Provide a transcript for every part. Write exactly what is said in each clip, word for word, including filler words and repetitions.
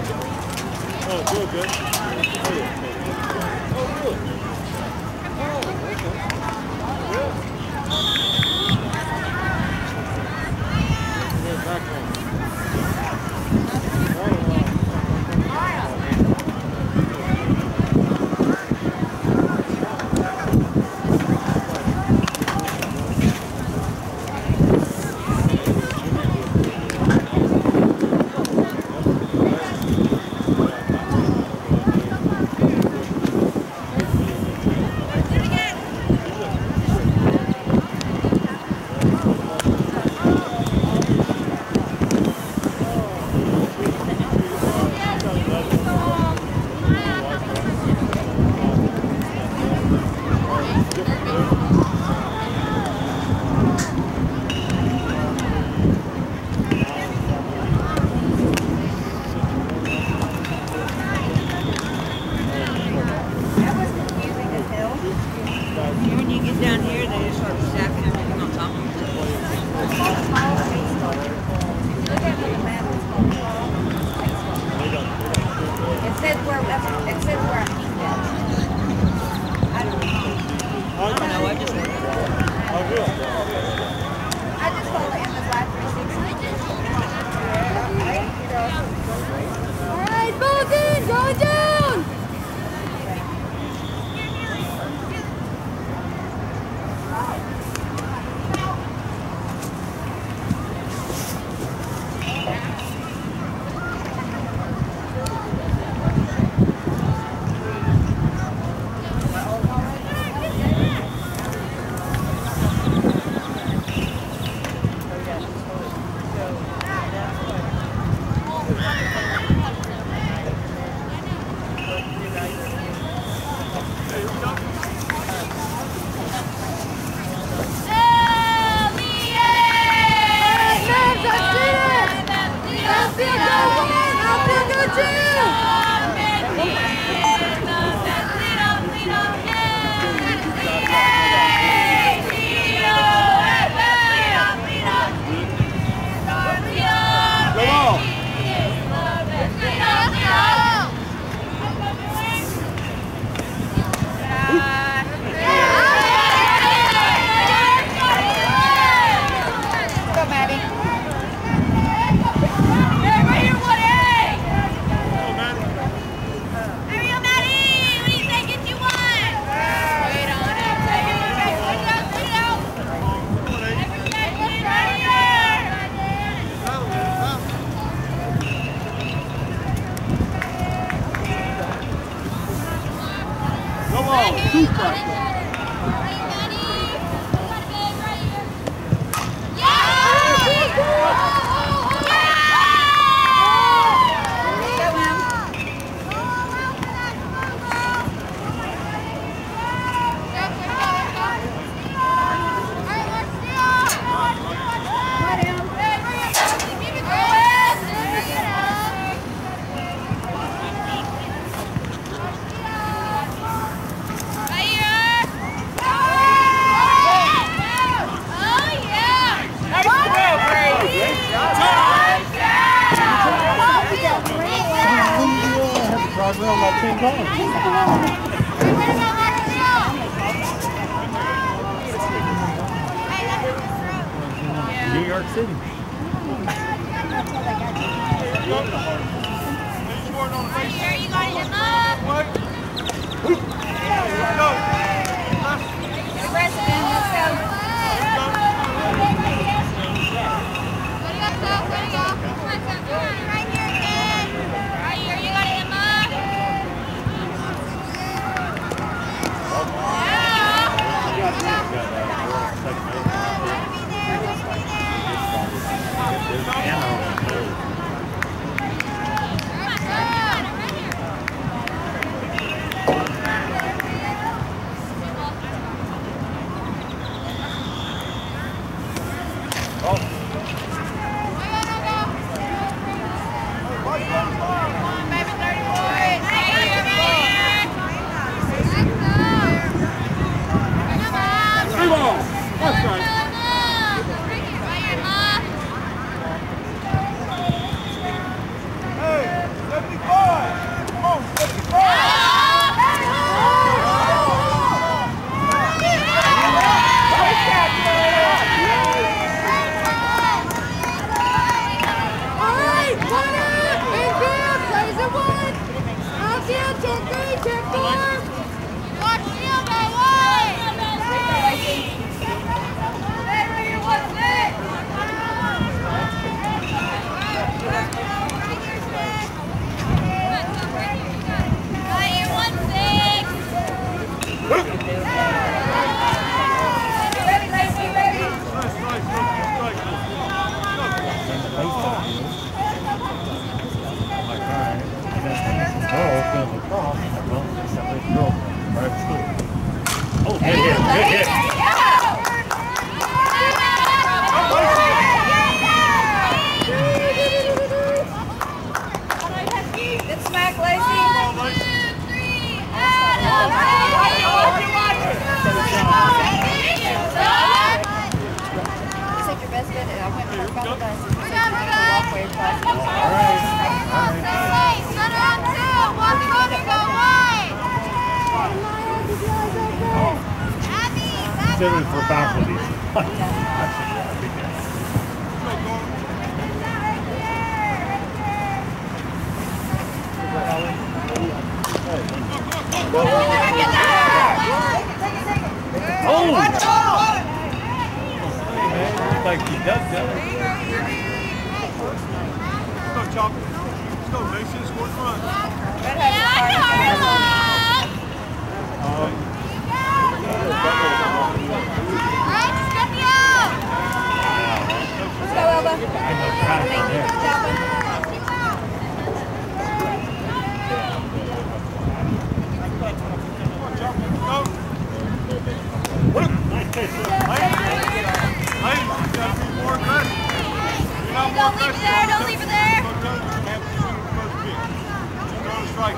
Oh, good, good. Oh, yeah. Oh, good. Oh, okay. Yeah. Yeah, back home. When you get down here, they just start stacking everything on top of each other. It says where it says where I keep that. I don't know. I don't know. I just. I just follow Emma's Live three sixty. All right, Bolton, going down. New York City. Here, you got him up. President, let's go. Right here, kid. Right here, you got him up. hit. Good smack, Lacey. Take your best bet. I went for a couple days. Walkway across. All right. Seven for faculties. Oh! Like he does that. Let's go, Chopper. Let's go, Mason. Score front. Um, Let's go, Elba. I know traffic there. Nice pitch. Hey, hey, you gotta be more aggressive. You're not more Don't leave it aggressive. there, don't leave it there. Go to the first pitch. Go to strike.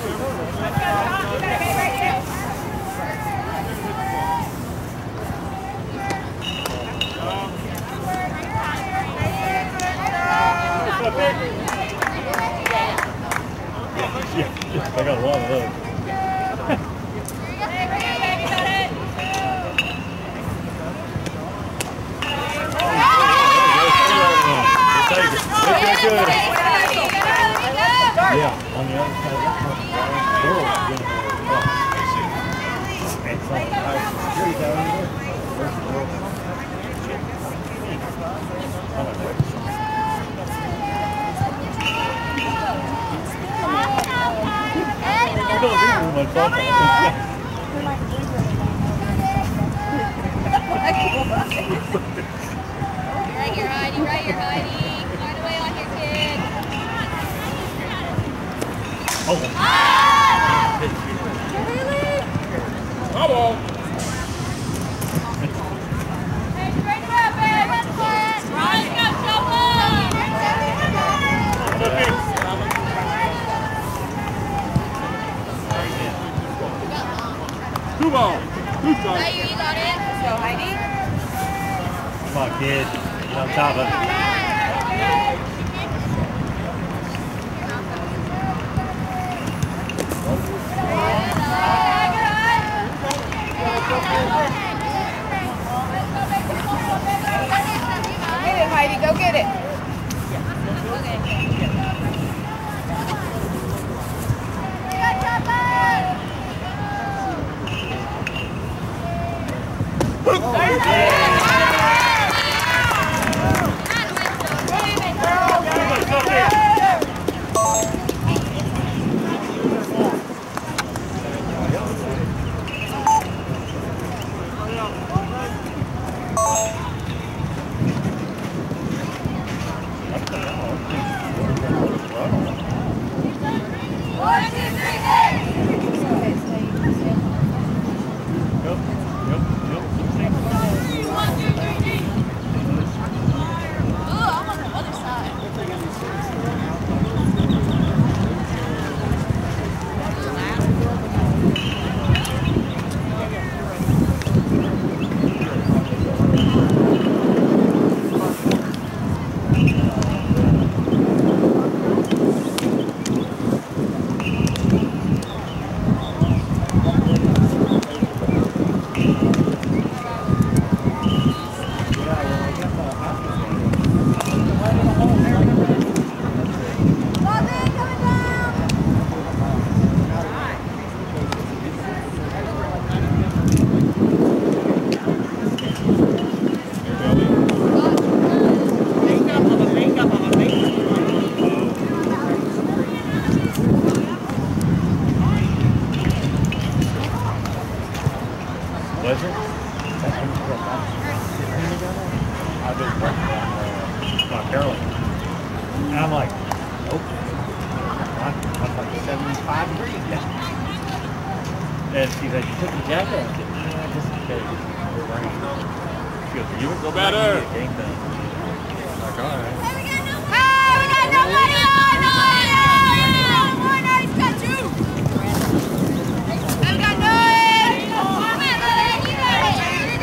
Yeah, I got a lot of those. Take it. Look good. Yeah, on the other side of that girl is going to it's like, security down there. Where's the girl? I don't know. I don't think it was my fault. Right here, Heidi. Right here, Heidi. Find a way on your kid. Oh. Come on. Hey, straight up, babe. Let's play it. Ryan, go, Two ball. Two strike. Now you got it. Let's go, Heidi. Come on, kid. Get on top of it. Get it, Heidi. Go get it. And I'm like, nope. Not, not like seventy-five degrees. Yeah. And she's like, you took the jacket off. I said, yeah, just in case. We're wearing it. She goes, you Go better. Game thing. Like, all right. Hey, we got nobody! Hey, we got nobody! One ice got two! Hey, we got none! Come on, Lily, you got it! Hey,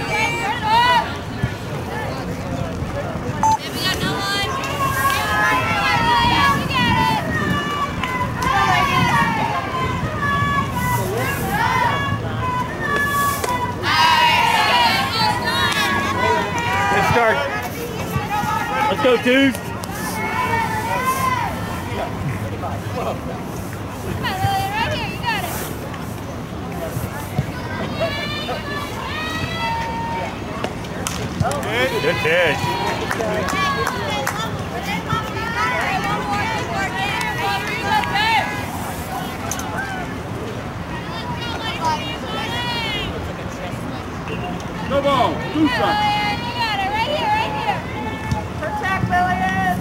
we got no one! Yeah, we got it! Let's start. Let's go, dudes. Come on, Lily, right here, you got it! Good catch. No ball. Do something. You got it, right here, right here. Protect Lillian.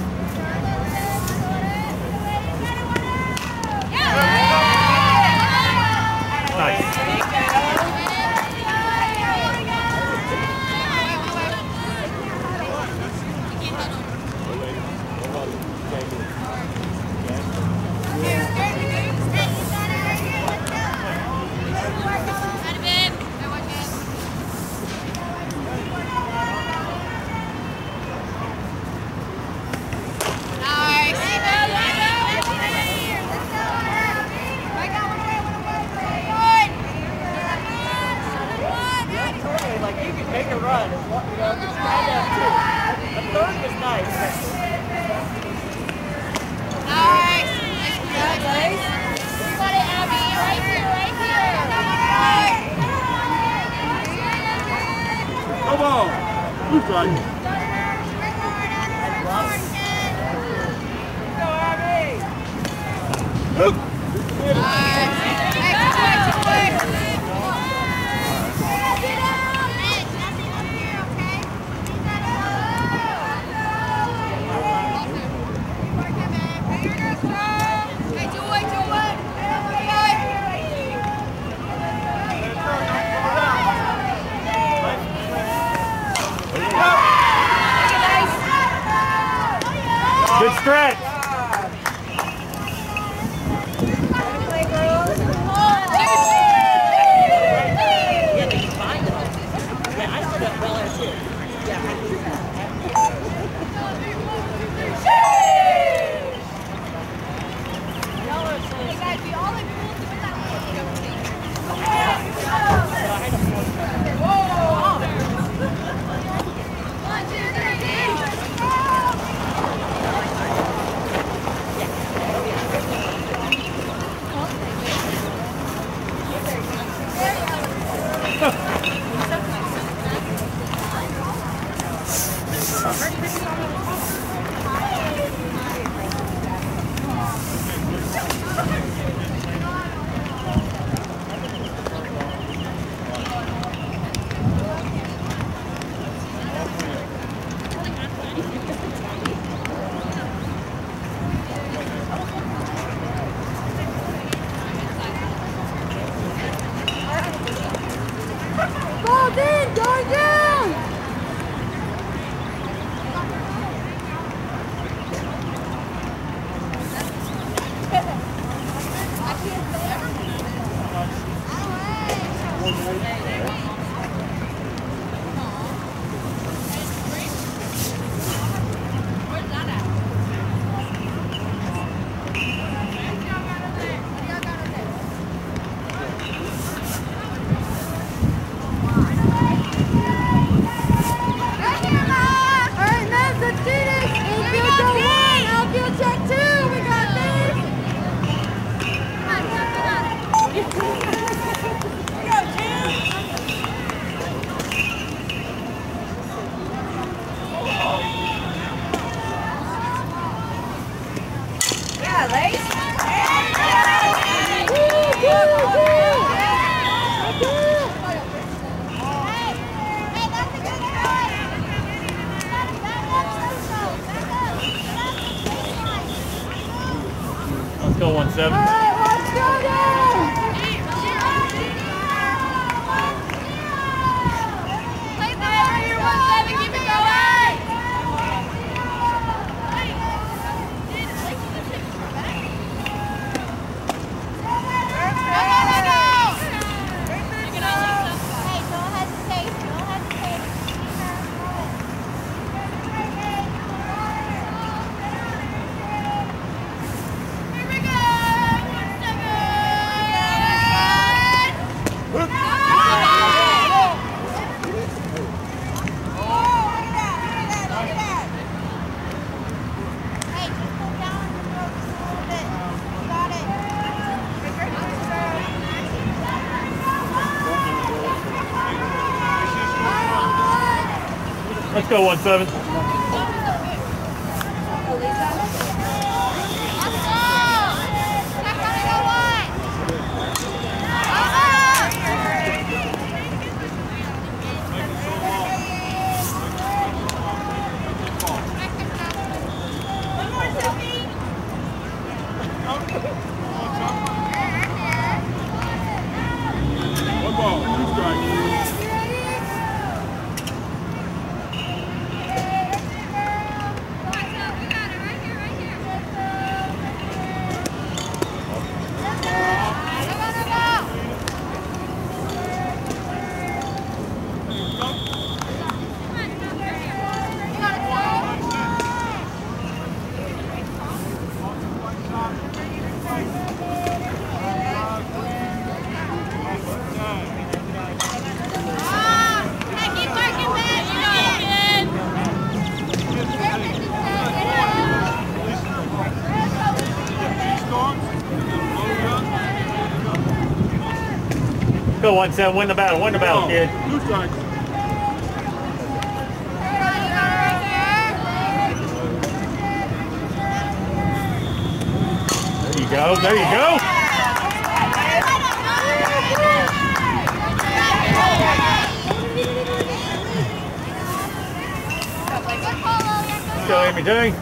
Nice. Like you can make a run, as long, you know, just try that too. The third was nice. Nice. Nice. You got it, Abby. Right here, right here. No ball. Do something. Go, Abby. Look. Good stretch. Yeah, they combined them. Yeah, I saw that well as too. Yeah, I do that. Hey guys, we all like pulled to that. One, two, three, go! Ball's in, going down! Let's go one seven. All right, let's go down. Let's go one seven. One ball, two strikes. Go one seven, win the battle, win the battle, kid. Two strikes. There you go, there you go. Go, Amy Jane.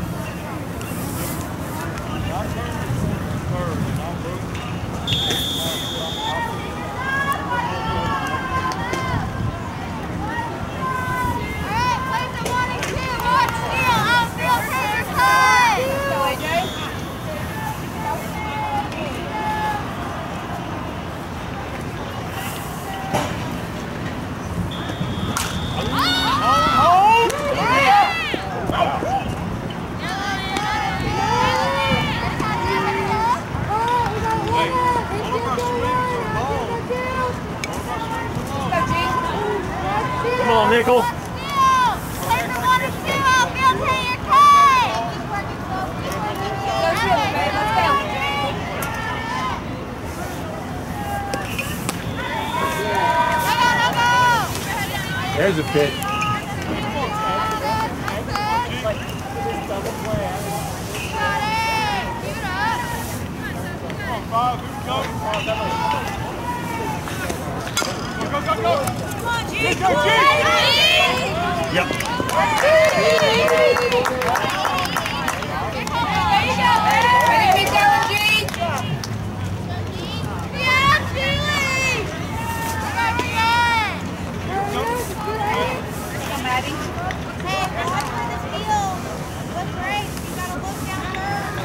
Come on, Nickel. There's a pitch. Five, here we go. Go, go, go, go. Come on, G. Let's go, G. Yep. Ready to be going, G? Yeah, Julie. Come, Maddie. Hey, watch for this field. Look great. You gotta look down there.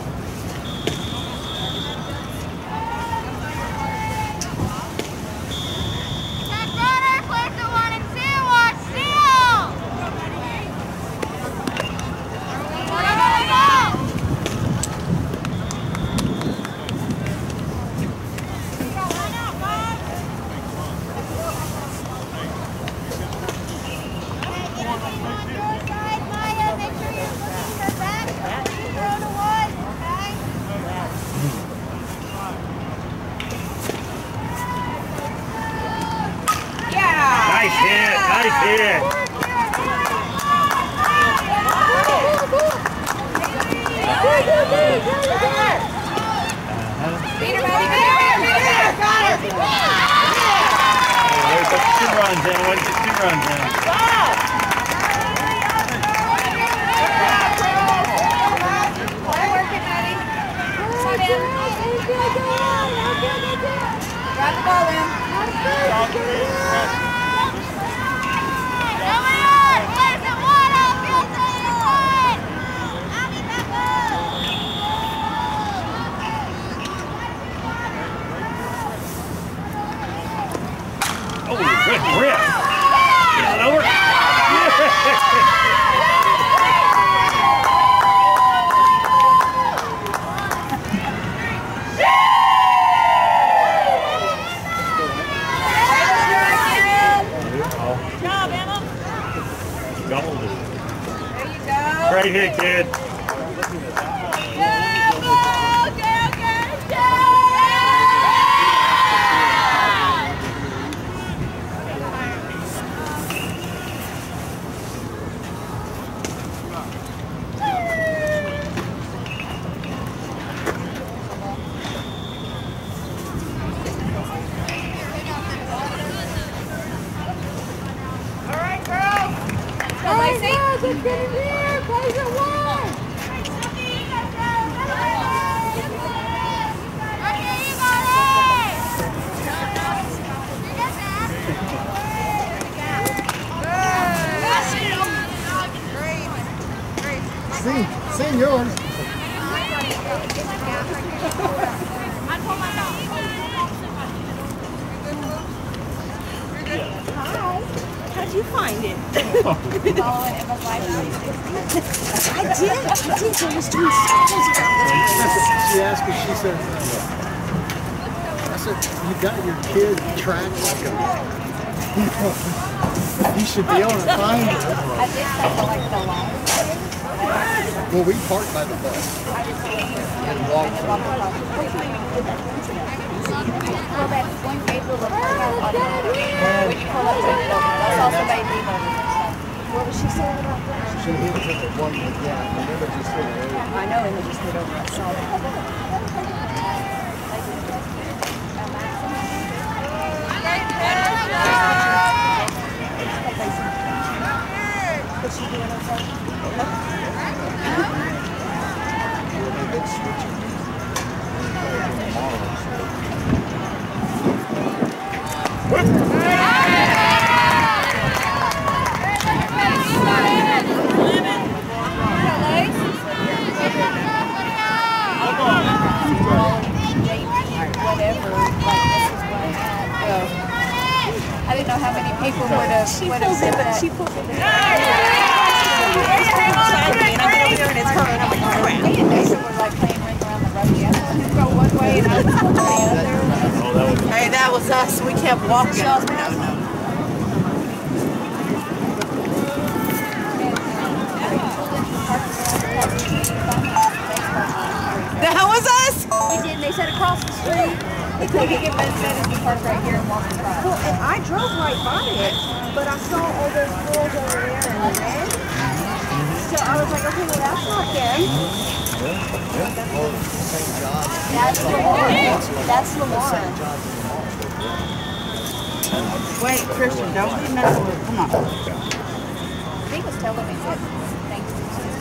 Check runner, place the one and two. Watch seal. Go, go, go. Line out, Bob. Hey, get up on your side, Maya. Make sure you're looking her back. Throw to one, okay? Yeah. Nice hit, nice hit. Beat her, Maddie. Beat her, beat her. Got her. Hey, put two runs in, what is two runs in? Good working, Maddie. Come on in. Grab the ball in. Oh, good rip. Get it over. Yeah. Doubled it. There you go. Great hit, kid. yours. How'd you find it? Following Emma's life. I did. I did. I was doing circles around this. She asked me, she said, I said, you got your kid tracked like a, you should be able to find her. I did take the, like, the long. Well, we parked by the bus and walked. Well, that one April was when you pull up to the building. That's also made me what was she saying about that? She hit it at the one, yeah, I remember just hit it. I know Emma just hit over. I saw that. Is she doing okay? Well, they've been switching tomorrow, so. Whatever, like this is what I had. I didn't know how many people would have She would have pulls said it, but that. she pulls it. And I'm over here and it's her, and I'm like, crap. Me and Nathan were like playing ring around the road. I thought he'd go one way and I was going the other. Hey, that was us. We kept walking. No, no. That was us? We did, and they said across the street. They couldn't get Red Meadows to park right here and walk across. Well, and I drove right by it, but I saw all those girls over there in the red. So I was like, okay, well, that's not them. That's Lamar. That's Lamar. Wait, Christian, don't be messing with. Come on. He was telling me that things.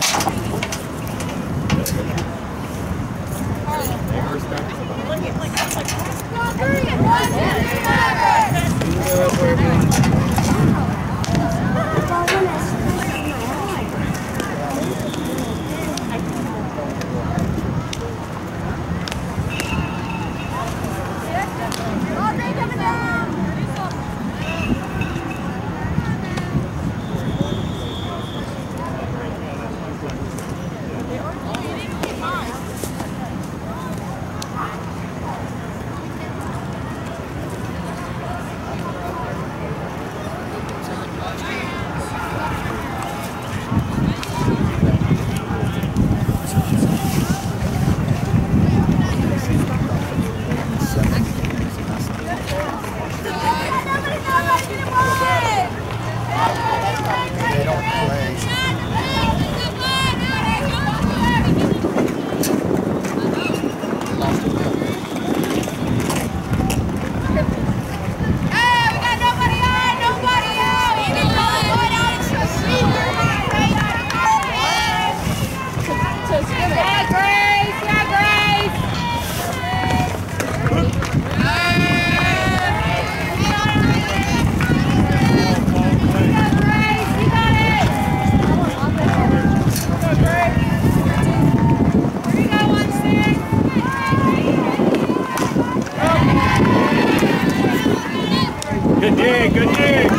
Good dig, good dig.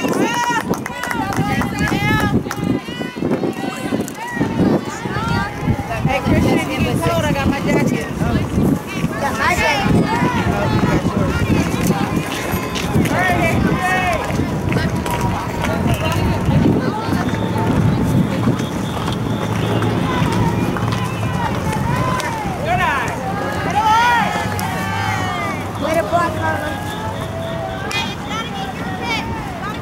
Hey, Christian, if you get cold, I got my jacket. Got my jacket. Way to block, Carmen.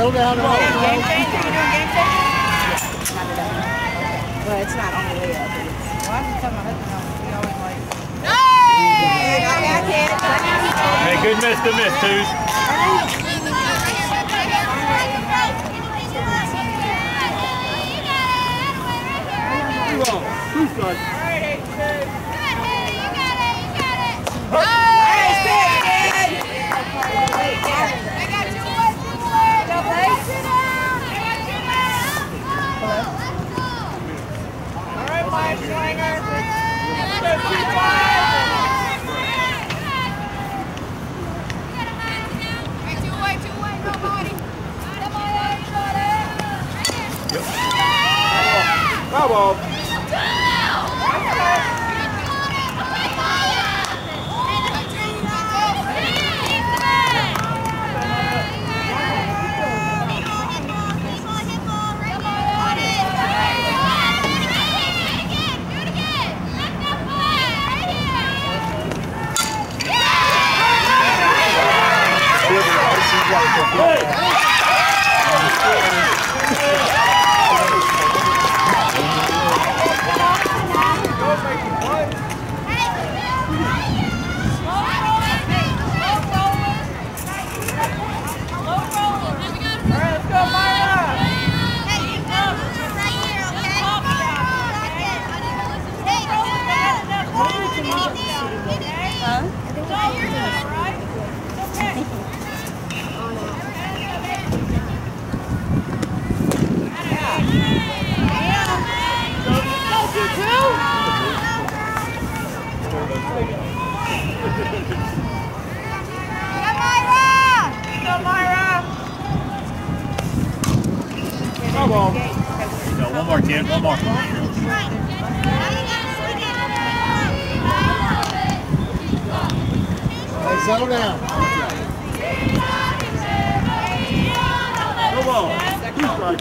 settle down. Game changer? You doing game changer? Well, it's not on the way up. Well, I'm just telling my husband, he always like. Hey! Hey, good miss, good miss, twos. Who's got it? Bravo! Come on. No, one more, kid. One more. Hey, settle down. Come on. Who's got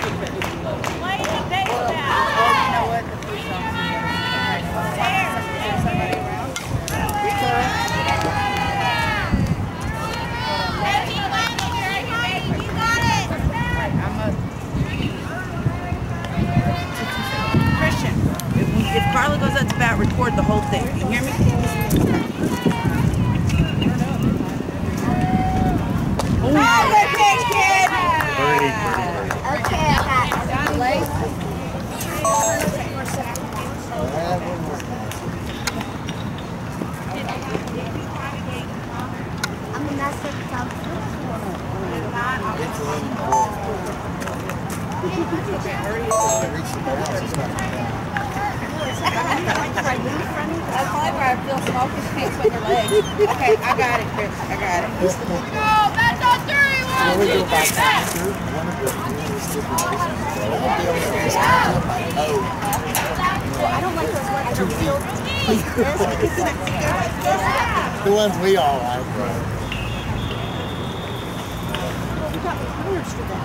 If Carla goes up to bat, record the whole thing. You hear me? Oh, good pitch, kid! Birdie, birdie, birdie. Okay, I got it. I'm a master top. That's probably where I feel small because you can't swing your legs. Okay, I got it, Chris. I got it. Go, that's on three. One, two, three, back. I don't like those ones that are real like this because then they're like this. the ones we all like, bro? You got the colors for that.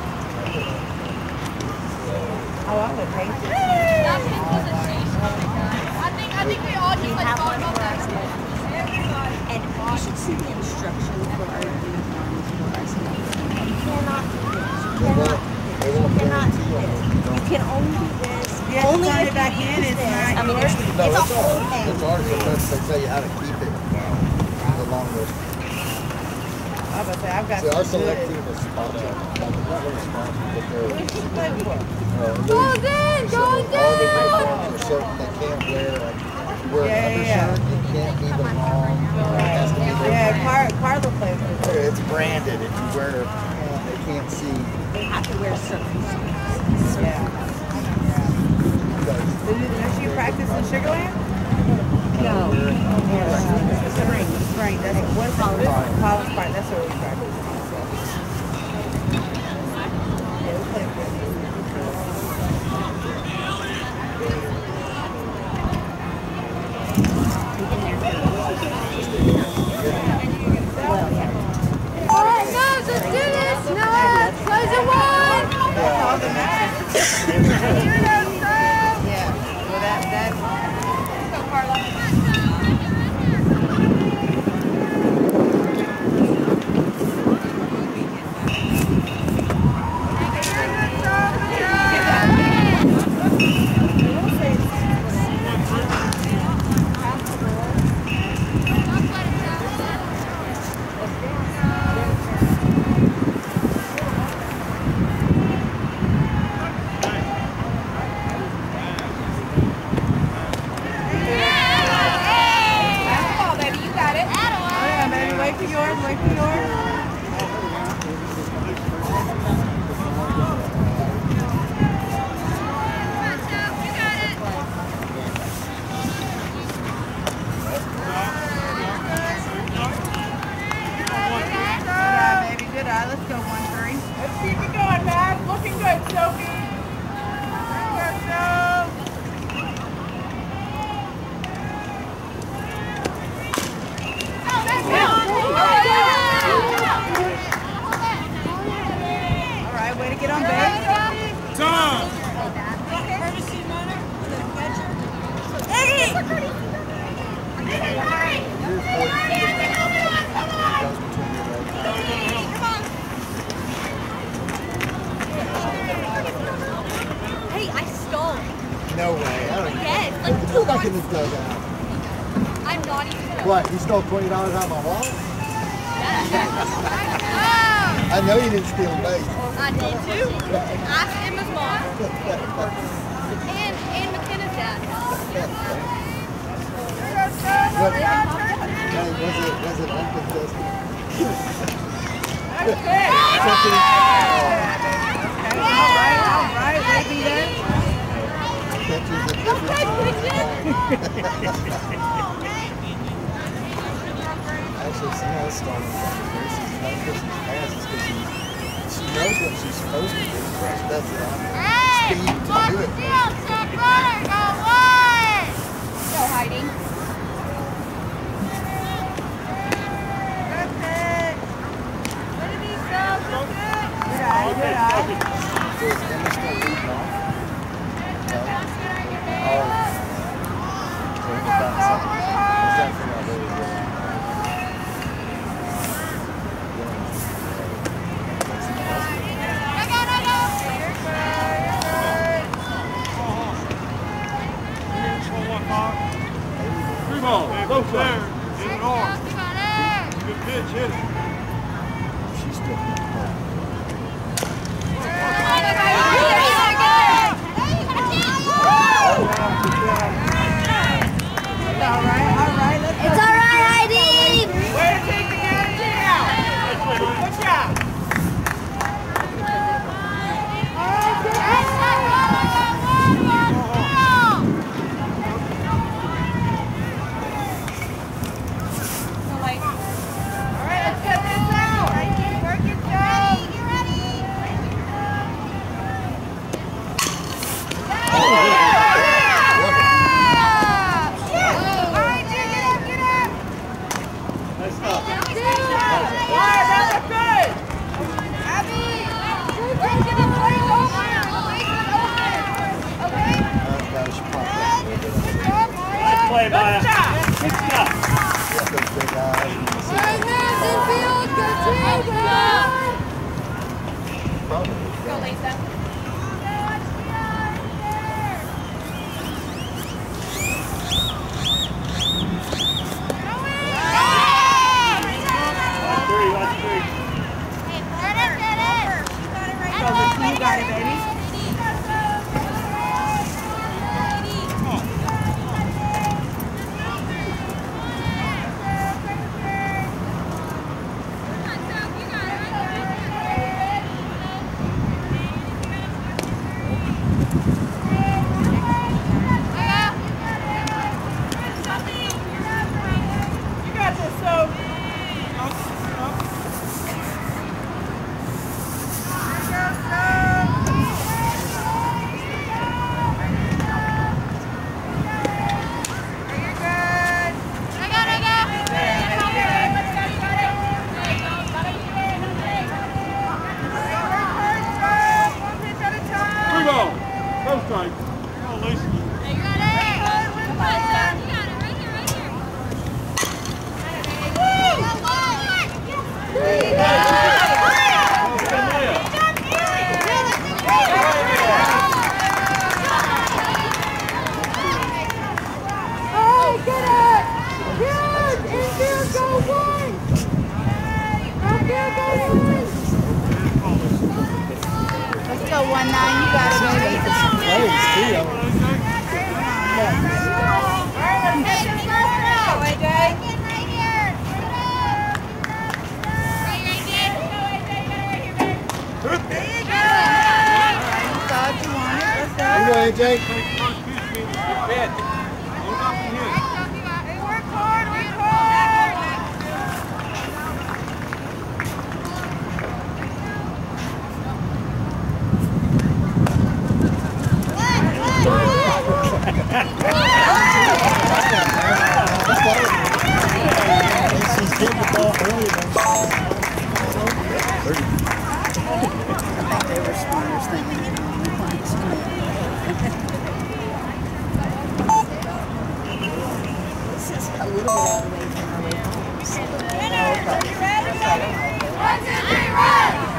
Oh, I'm going to paint this. That pink was a shade. I think, I think we all just like have talked one about for that. us. And you should see the instructions for our uniforms for us. You cannot do this. You cannot, you cannot do this. You can only do this. You have to only turn if it back you in. use It's this. not I mean, yours. it's, No, it's a it's whole ours. thing. It's ours unless they tell you how to keep it the longest. I was about to say, I've got See, our some select good. team is sponsored. Not really sponsored, but they're. What did you play for? Uh, Goes in, so goes all the in. uniforms are certain they can't wear. Like, if you wear Yeah, an yeah, undershirt, it can't be the long. It has to be the Yeah, Car Carla played for it. It's branded. If you wear, uh, they can't see. They have to wear certain Yeah. Did you, did you practice in Sugarland? No. Spring. Spring. That's what what's Collins Park. Collins Park. That's where we practice. Yeah, we play for it. All right, guys, let's do this. No, let's close the one. All the matches. Yeah. Well, that that. Let's go, Carla. No way. I don't Yes, even like Go two back in months. the dugout. I'm not even joking. What? You stole twenty dollars out of my wallet? Yeah. I know you didn't steal bait. I did too. Asked Emma's mom. And, and McKenna's dad. What, hey, was it, was it uncontested? Okay. Something. All right, all right. Maybe then. Catches a difference. Actually, see how it's starting from Chrissy's not because she's fast, it's because she, she knows what she's supposed to do. That's it. Speed to do it. No hiding. Good eye, good eye. Is Emma still leading off? No? Oh. So we got something. What's that from our very good? Three ball. Go there. Get it on. Good pitch. Hit it. She's still All right, all right. Let's It's all right, Heidi. way to take the guarantee out. Good job. All right, let's get this out. Work it down. Nice stuff. All right, that was good. Uh, that was probably a little bit of a- Nice play, Maya. Good job. Good stuff. Yeah, those big eyes. You can see Probably. Go, Lisa. Watch three. Watch three. You got it, baby. You got this, so. Three ball. Go strike. Come on, Lisa. Go, Maya. Oh, get it! Good! Infield, go one! Outfield, go one! Let's go one nine. You got it, baby. Plays too. I mean, Go, A J. Thought you wanted. Let's go. Here you go, A J. Take first pitch, man. Good pitch. Hold up and hit. Hey, work hard, work hard! She's getting the ball early. They were smartest thing. This is a little bit out of the way from our way home. So,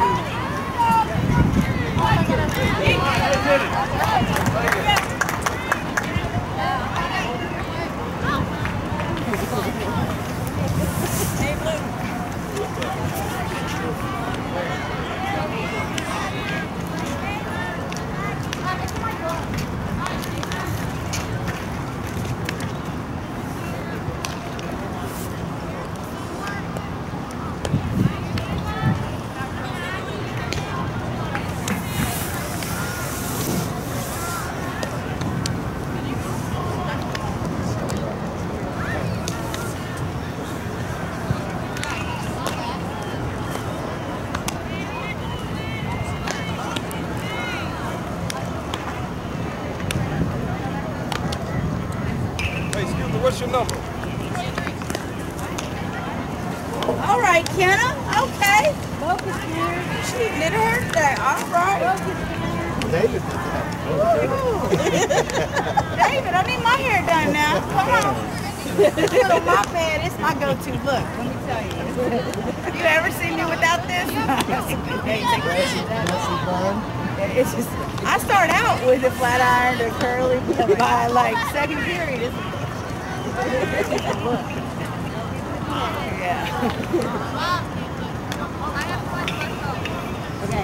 Let's hit it. What's your number? All right, Kenna. Okay. She did her thing. All right. David did that. David, I need my hair done now. Come on. Little mop man, it's my go-to look. Let me tell you. Have you ever seen me without this? It's just, I start out with a flat iron or curly, but by like second period, it's look. Yeah. Okay.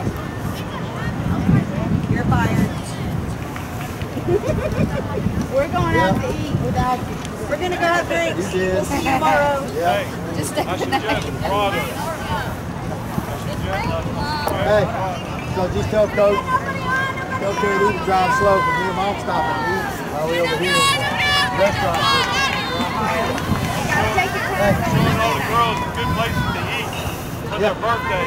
You're fired. We're going out to eat without you. We're gonna go have drinks. We'll see you tomorrow. Yeah. Just stay I suggest product. Hey, so just tell Coach, tell Katie to drive slow, because me and Mom stop and eat while we over here in the restaurant. Gotta take your Showing all the girls good places to eat for their birthday.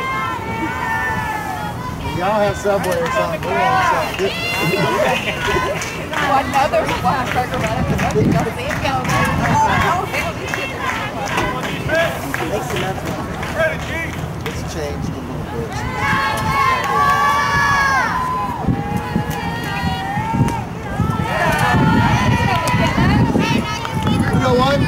Y'all have Subway or something. We want something different. One other one burger right up the road. You don't see him go. Oh, hell, these kids are Ready, G? It's changed a little bit. You know what?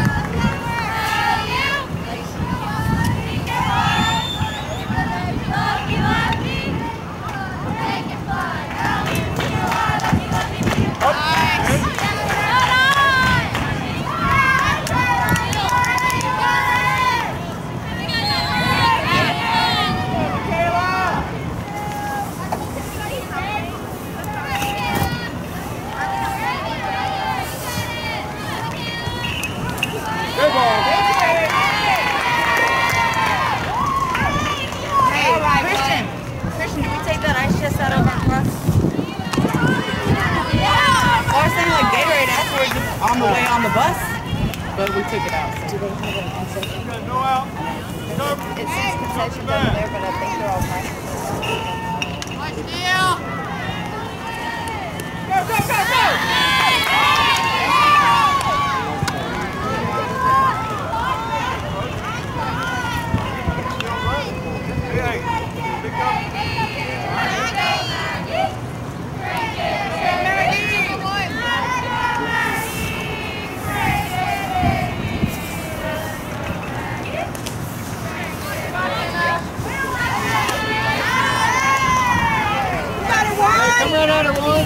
on the way on the bus, but we took it out. Do they have a concession? Go out. It says concessions over there, but I think they're all fine. Go, go, go, go! Come right out, everyone.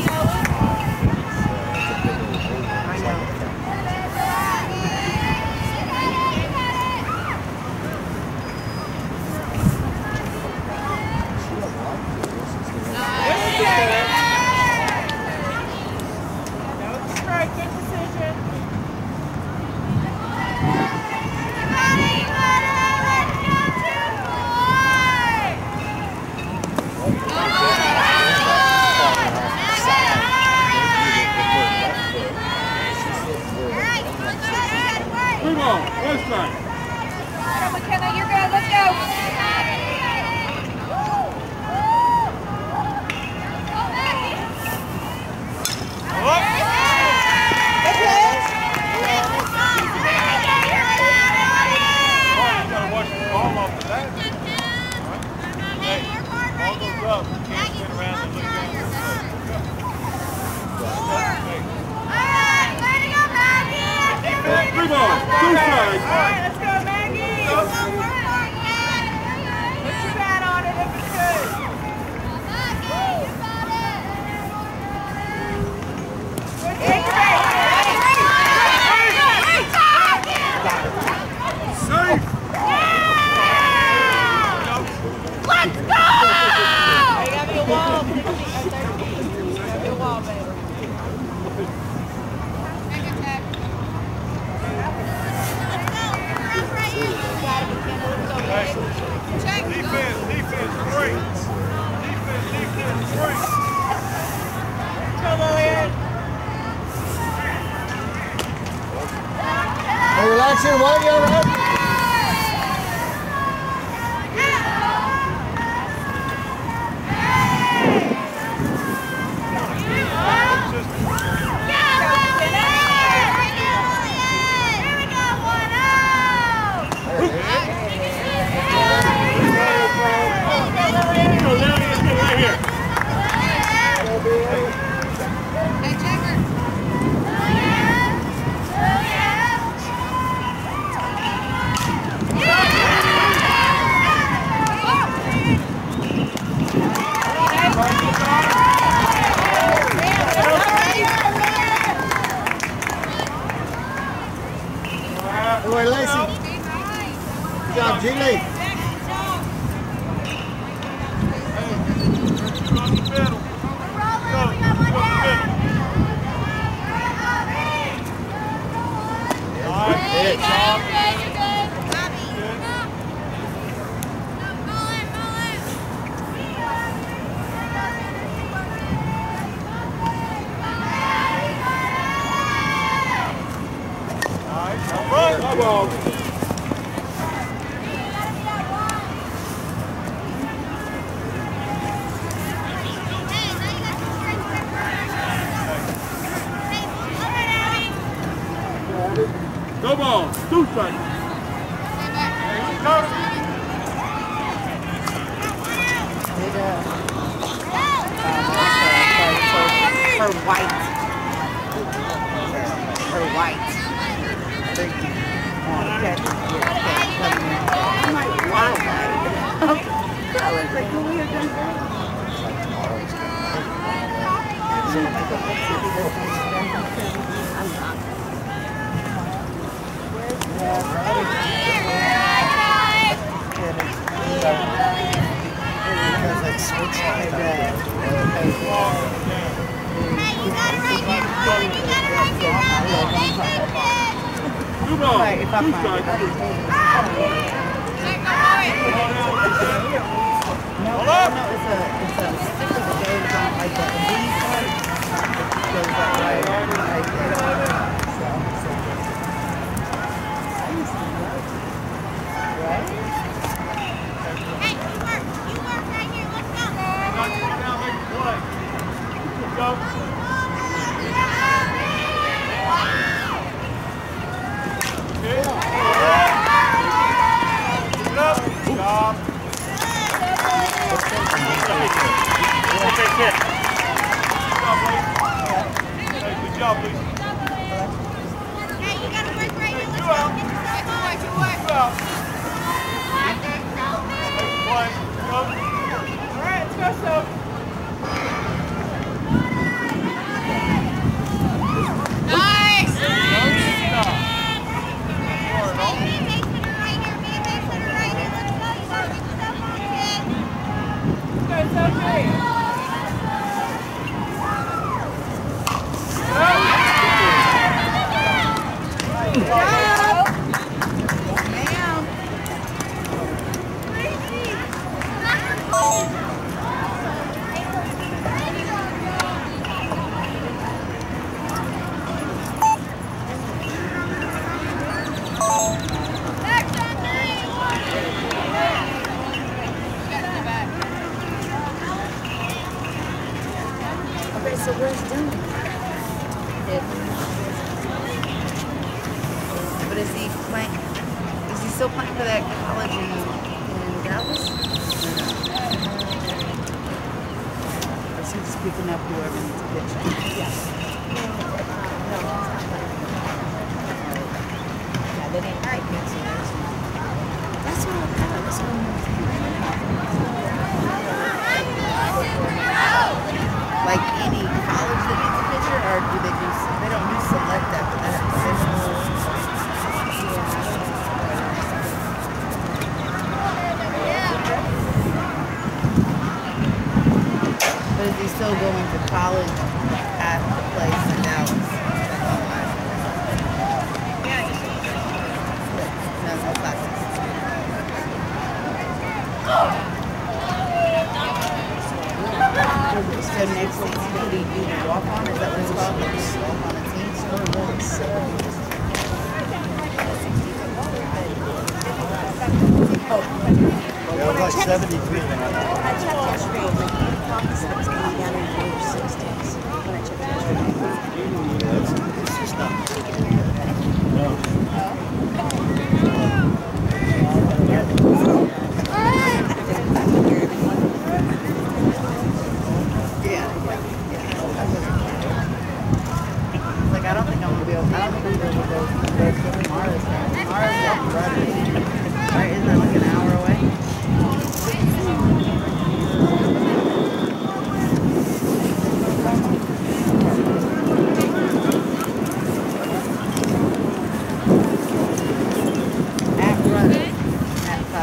McKenna, you're good. Let's go. Three balls, two sides. Let's go, Maggie! Put your bat on it if it's good. Take your bat. Safe. Let's go! You got me a wall. You got me a wall, baby. Defense, defense, three. Defense, defense, three. Come on, Aaron. Hey, relax here, one, you all right? Julie. Come on, two strikes. Her white. Her white. Thank you. Okay. I'm like, why white? I was like, well, we have done great. I'm not. Because like switch like that. Two balls, Right, if I two find strikes. it. No, no, no, it's a, it's a sticker that goes on like the V part. It goes up right, right there. So, so. Right? Hey, you work. You work right here. Let's go. Now make the play. Let's go. Get up. Good job. Okay, kid. Good job, please. Hey, you gotta work right here. Let's You go. out. Get yourself going. You work. You out. Make the play. Go. All right, let's go, so. Nice. Don't stop. Be a base hitter right here. Be a base hitter right here. Let's go. You gotta get yourself on, kid. Let's go, so great. Okay, so where's Dylan? But is he playing? Is he still playing for that college in, in Dallas? Or is he just picking up whoever needs a pitch? Yes. Yeah, they didn't write yet, so there's no. That's what I thought. That's what like any college that needs a pitcher, or do they do? They don't do select after that. But is he still going to college at the place in Dallas? No, no classes. So next season, could he do the walk-on? Is that what it's called? Walk-on a team? Yeah, it was like seventy-three. When I checked yesterday, like, the office was coming down in the lower sixties. When I checked yesterday. Yeah, it's, it's just not. Yeah, yeah, yeah. Like, I don't think I'm gonna be able. I don't think I'm gonna be able to go to Mara's house. Mara's up right. Right? Isn't that like an hour away? At Rudder, at five.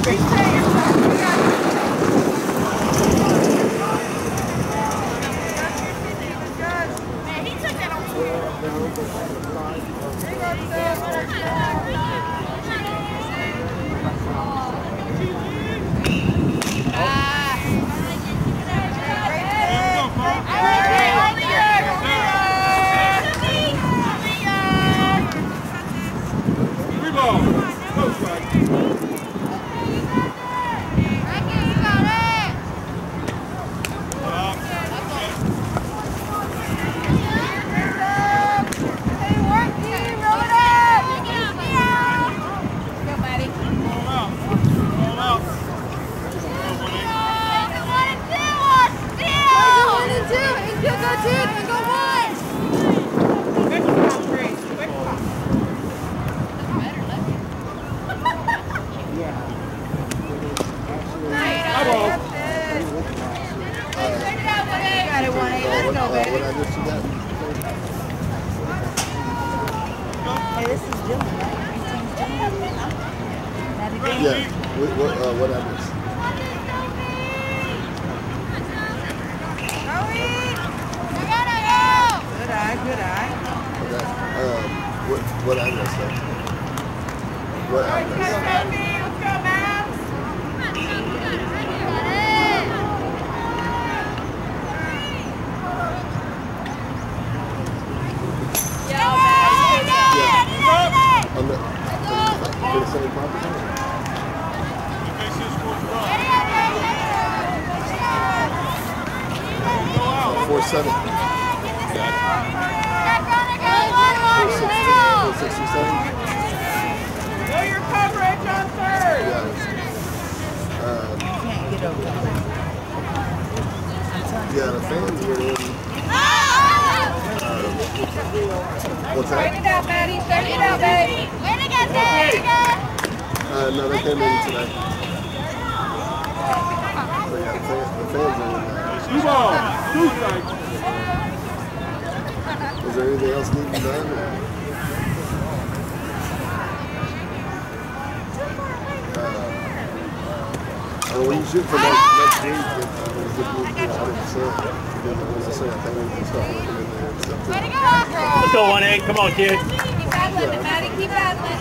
Let's go, one eight. Come on, kid. Keep battling, Maddie. Keep battling.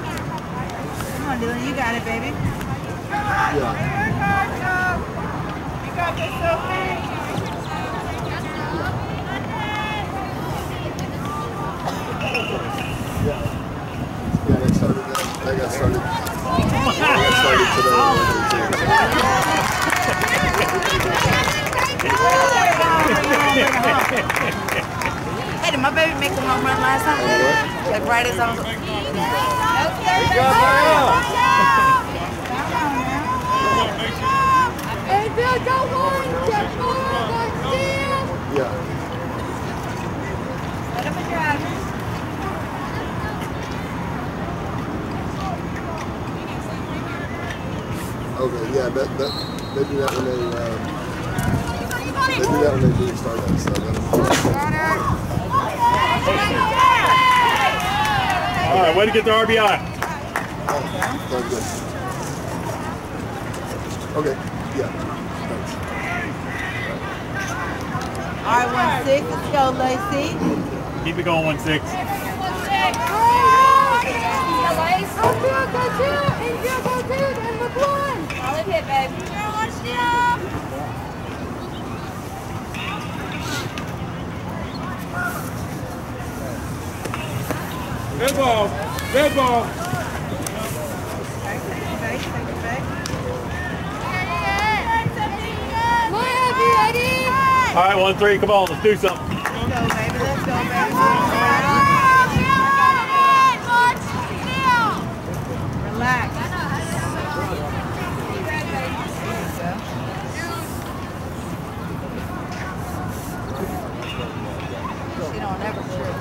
Come on, Dylan. You got it, baby. Yeah. You got this, Sophie. Yeah. Yeah, they started that. They got started. They got started today. Hey, did my baby make a home run last time? Like right as I was. Hey, Bill, go one. Get more. Yeah. Let him drive. Okay, yeah, that, that, they do that when they, um, they do that when they do start that stuff. All right, way to get the R B I. Oh, very good. Okay, yeah, thanks. All right, one six. Let's go, Lacey. Keep it going, one six. Solid hit, babe. Dead ball. Dead ball. All right, one three. Come on, let's do something. Let's go, baby. Let's go, baby. Relax. She don't ever trip.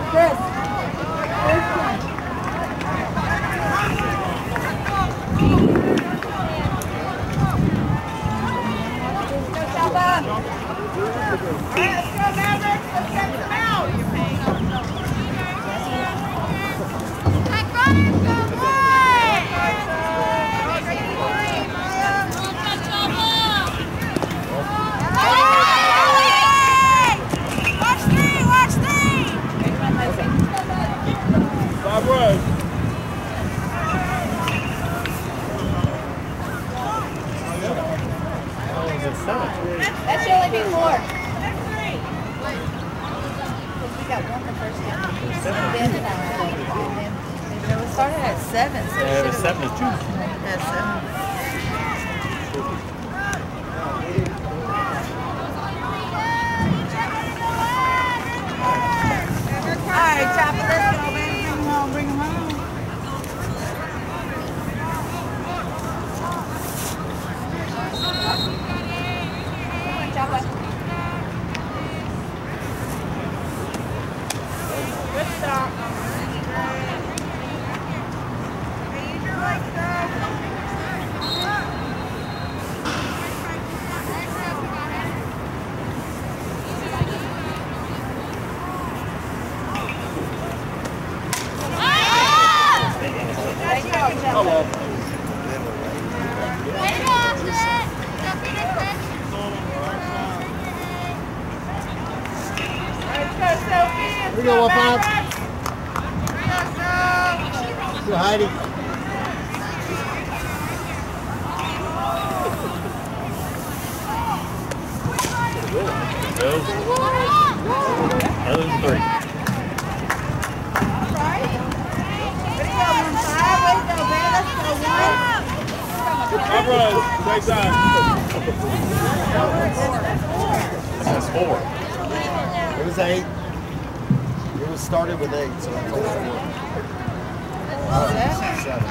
Chris. Go, Choppa. Let's go, Maverick. Let's get them out. Five rows. That should only be four. We got one the first time. Then, uh, It was started at seven, so Yeah, it was seven to two. at seven. All right, Chopper, let's go, baby. Bring them home, bring them home. come on, Choppa. Good start. Nice job, Come Choppa. on. Let's go, Sophie. Here we go, one five. Go, Heidi. Goes. Other than three. Five rows. Take time. That's four. It was eight. It was started with eight, so that's all four. Oh, seven.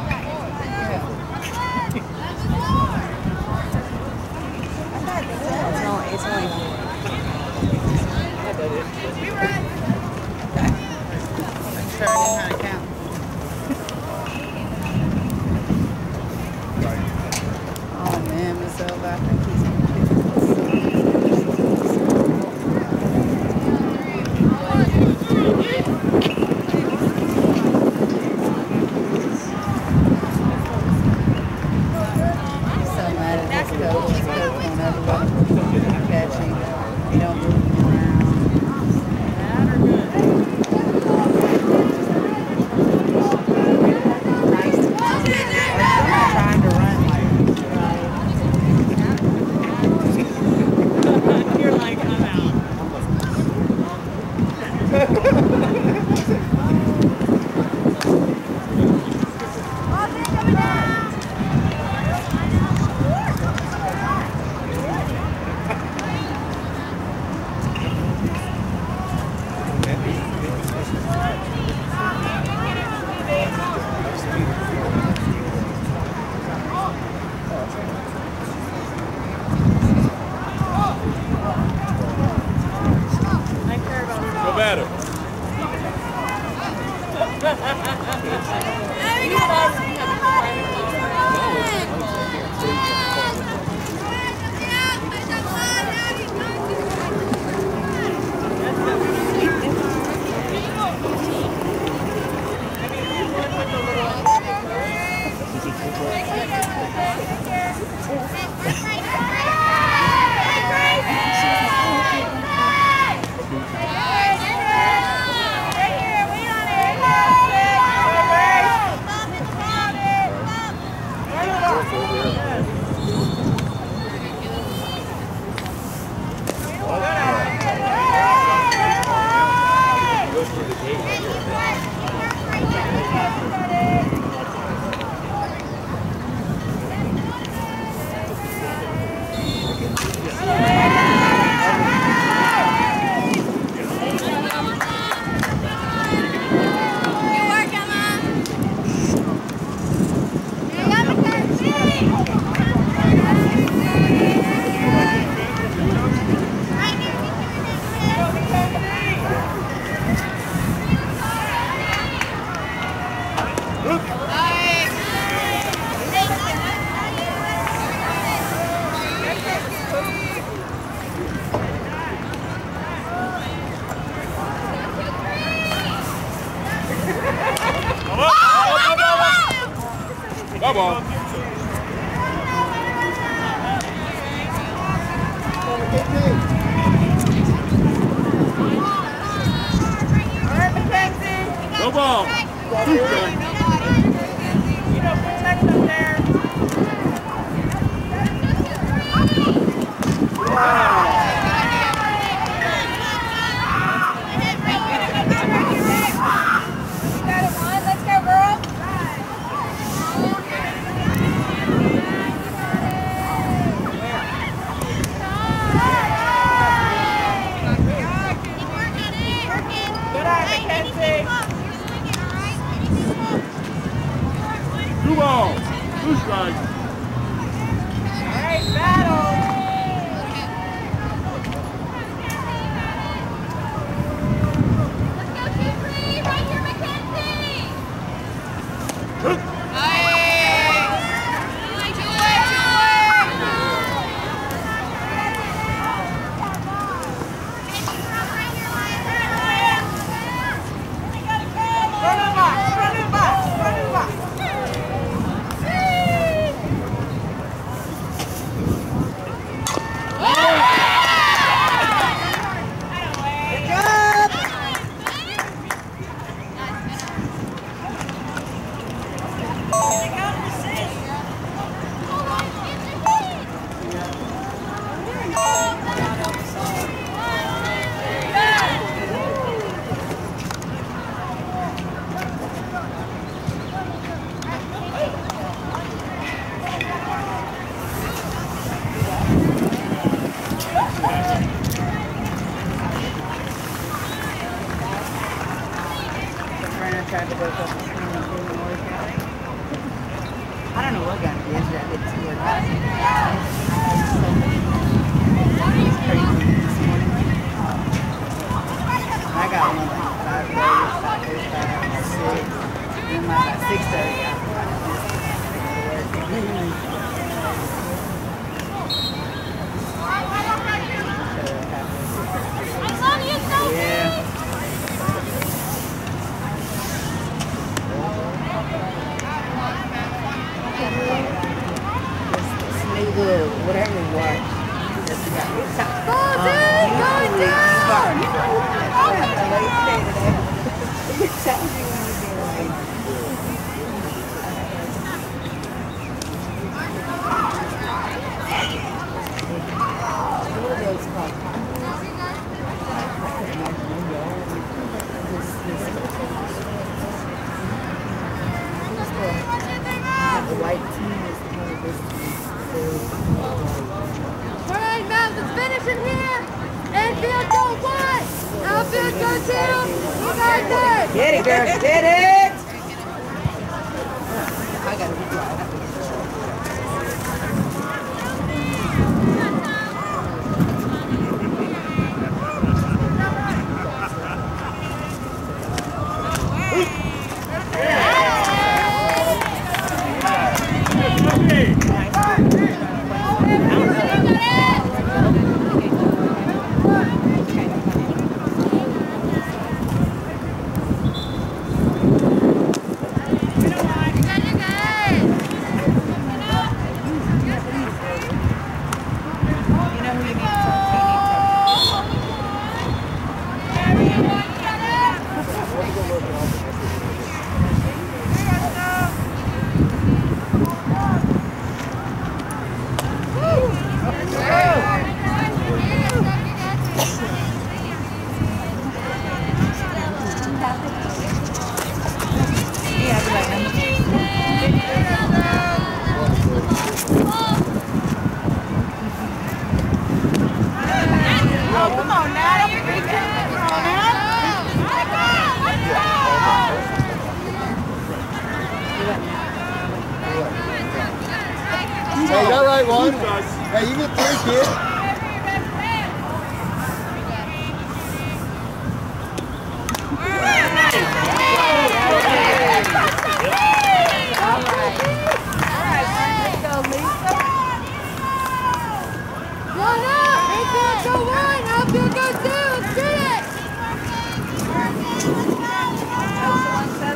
It's only, it's only four. I'm starting how to count. Oh man, Miss Elba, I think he's gonna so mad at this coach. This coach won't ever let him catch him. He don't move him around. Nice. Or someone trying to run like You're like, I'm out. Go better. Come on. Go ball. Two strikes. You know, protect them there. Two balls. Two strikes. All right, battle. Tried to work up the screen and didn't work out. I don't know what got me yesterday. I didn't work out. It's crazy this morning. I got one like five thirty, five forty-five, six, and like six thirty. Yeah. Whatever you watch. Go, dude! Go down! You know what I'm talking about. It tells you when you're doing the white team is the one of this team. Alright, Matt, let's finish it here. Infield go one. Outfield go two. You got that. Get it, girl. Get it. I got it. Hey, you got right one. Hey, you get three, kid. One up. Infield go one. Outfield go two. Let's do it.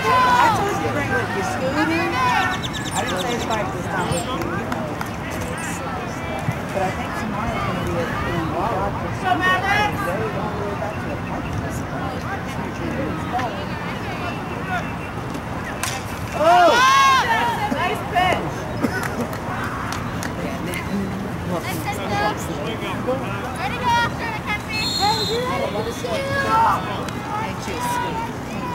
told you to bring with your scooter. I didn't say it's like this time. But I think tomorrow's going to be a little wild. So, Maverick! Oh! Nice pitch! Ready to go after the country? Hey, you ready for the shield? Ain't you sweet?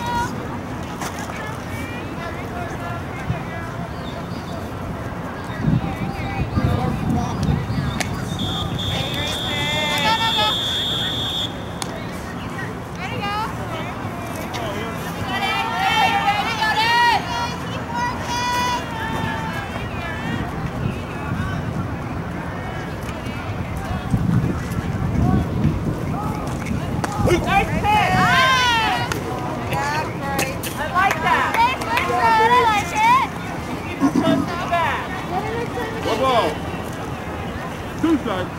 Two strikes.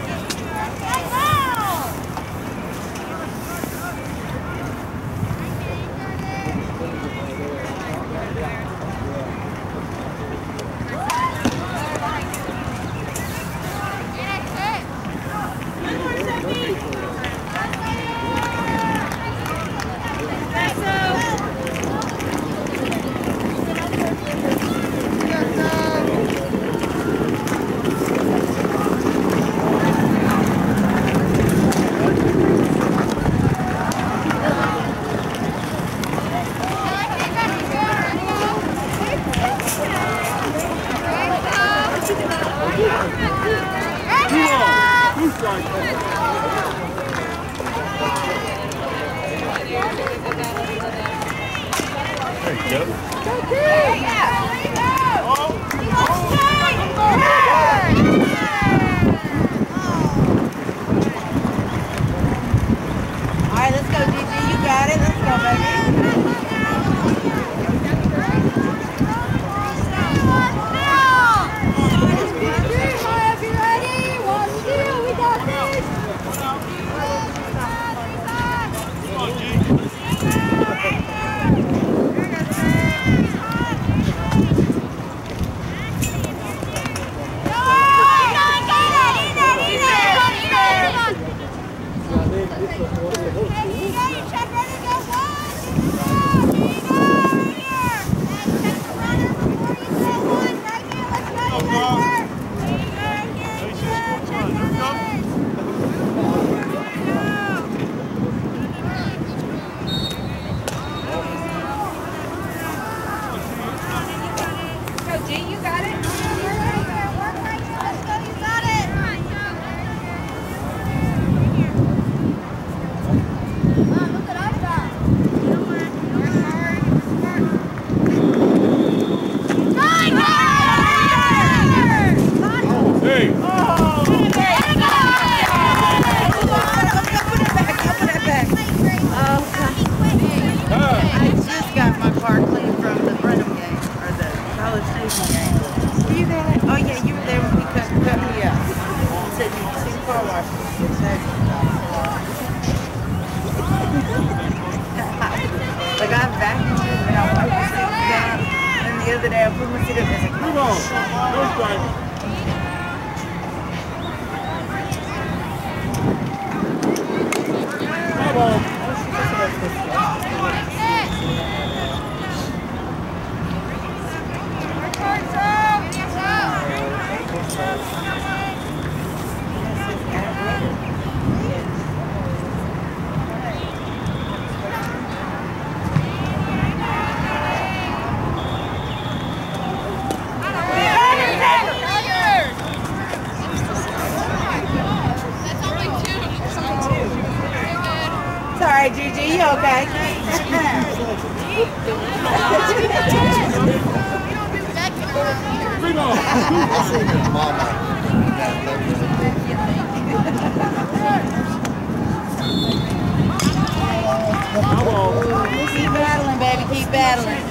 Keep battling, baby. Keep battling.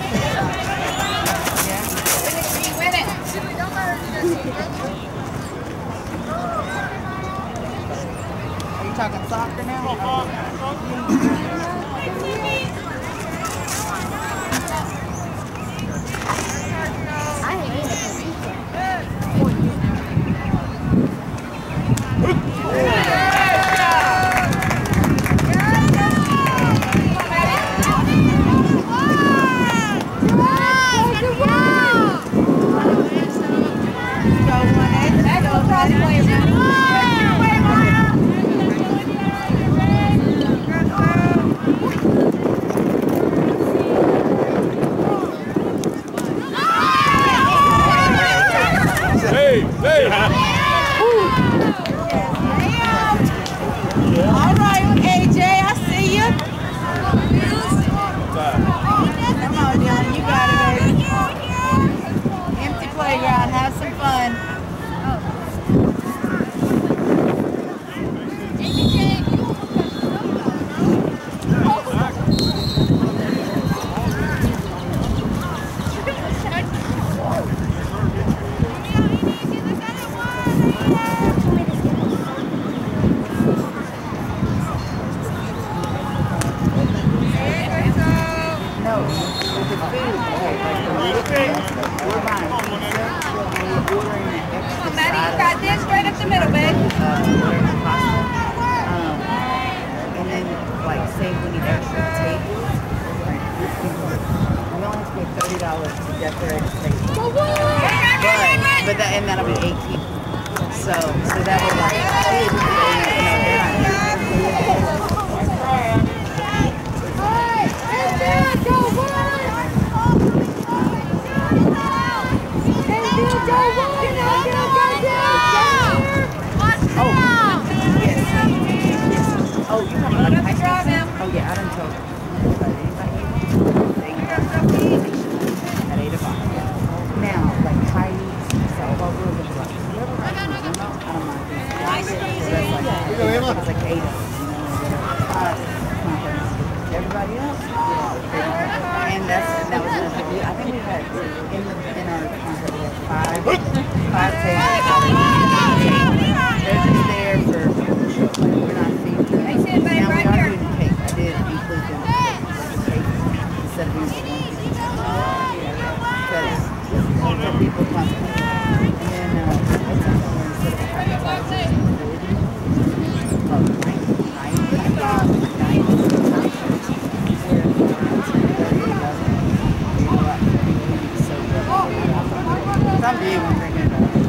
Are you talking soccer now? All right, A J, I see you. Come on, Dylan, you got it, baby. Empty playground, have some fun. But that, and that'll be eighteen. So, so that was like, hey, you know, they're not Oh, you have another high school thing? Oh, yeah, I didn't tell at eight o'clock. Now, like Chinese, softball rules are like, I don't mind. So that's like, it's like eight of them. Uh, everybody else? And that's, that was another thing. I think we had, in, the, in our contract, we had five, five tables. They're just there for, we're not feeding them. Now we are doing cake. I did include them in the cake instead of using one piece. Because other people come. And then, uh, what's that one instead of appetizers? Oh, nine, nine, nine, nine, where ten, thirty, eleven, you go out and so some big one drinking it all.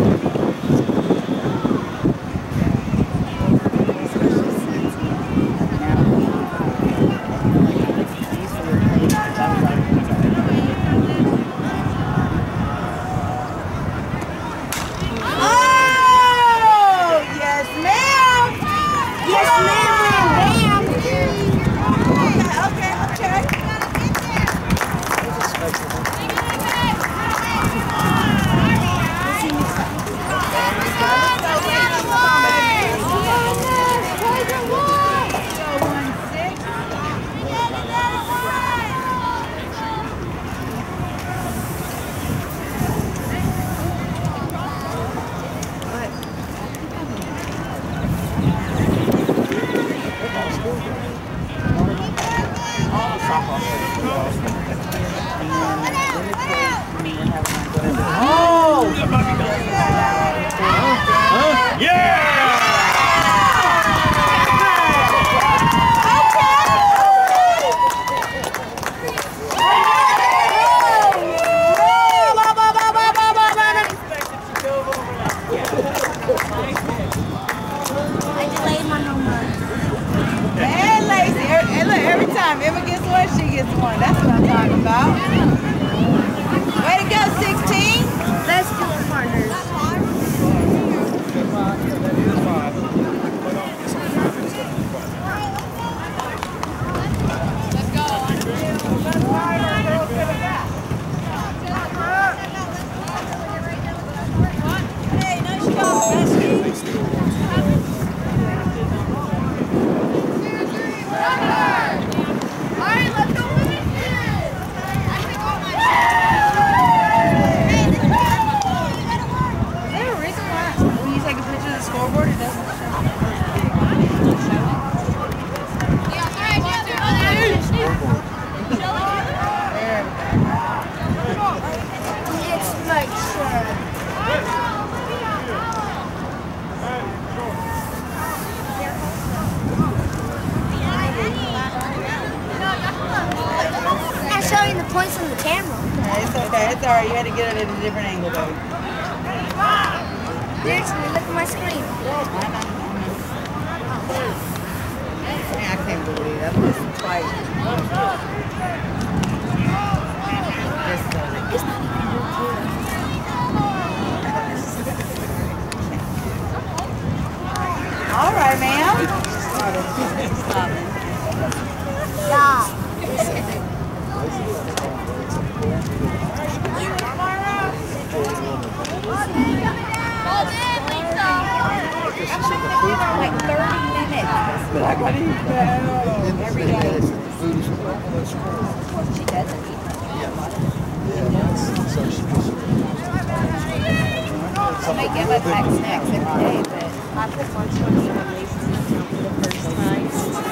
Points on the camera. It's okay. It's alright. You had to get it at a different angle, though. Seriously, look at my screen. I can't believe that. I've listened twice. Just, uh, Every day. She doesn't eat I may give up pack snacks every day, but I put lunch money in a Macy's account for the first time.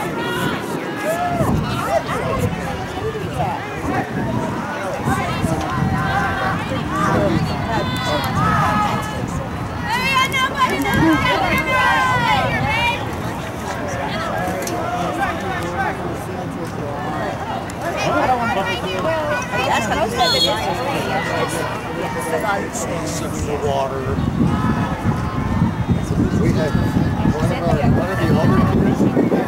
That's what most of it is. Sips of water. We had one of our, one of the older kids.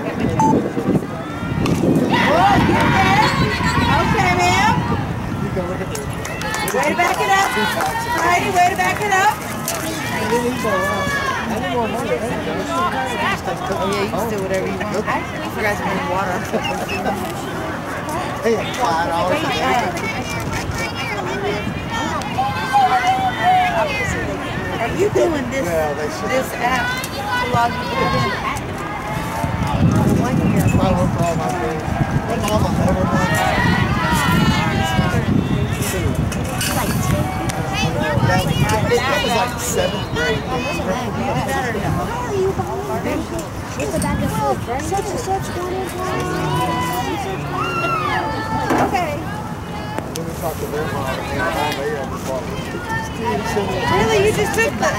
okay, ma'am. You can look at the. Way to back it up. Heidi, way to back it up. And then he's all right. I didn't want money. Oh yeah, you can do whatever you want. I forgot to bring water. Hey, five dollars. Are you doing this Well, they should. this app to log you in? One year. I look for all my friends. My mama never won. It was like seventh grade. It's a back and forth, right? Such and such one is Okay. Then we talked to their mom and they all they had to walk. Really, you just took that?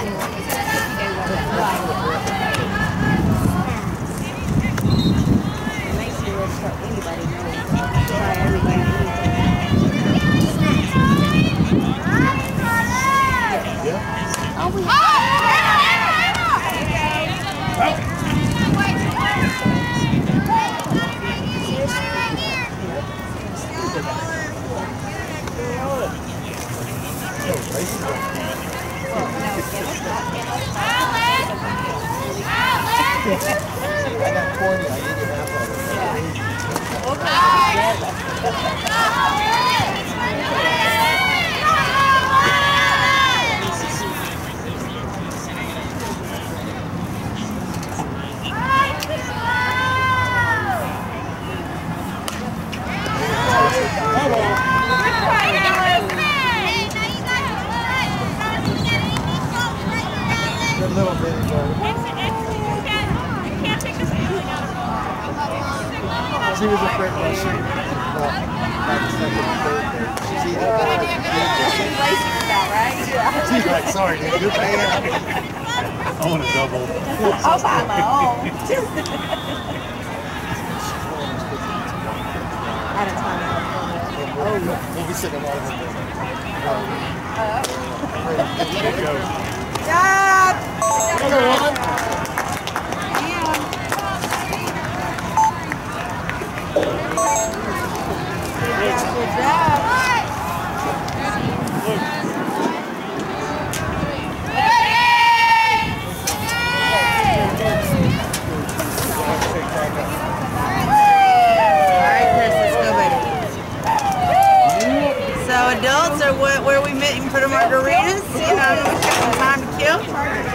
I got twenty. I need to have a little bit ago. She was afraid when she uh, like second or third grade. She had She's like, sorry, dude, you're paying. I want a double. I'll buy my own. At a time. Oh, we'll be sitting all over there. Go. Stop! Another one. Good job. So adults are what, where we meet for the margaritas, you know, we got some time to kill.